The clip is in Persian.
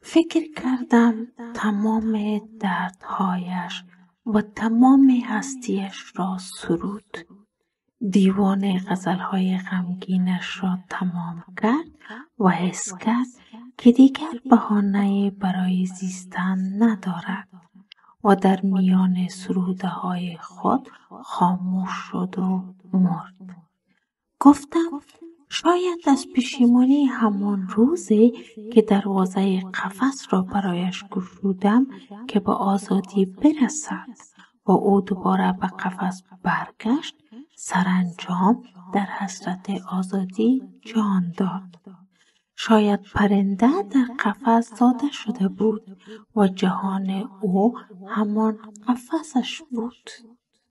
فکر کردم تمام دردهایش و تمام هستیش را سرود. دیوان غزلهای غمگینش را تمام کرد و حس کرد که دیگر بهانه‌ای برای زیستن ندارد و در میان سروده‌های خود خاموش شد و مرد. گفتم شاید از پشیمانی همان روزی که دروازه قفس را برایش گشودم که به آزادی برسد و او دوباره به قفس برگشت، سرانجام در حسرت آزادی جان داد. شاید پرنده در قفس زاده شده بود و جهان او همان قفسش بود.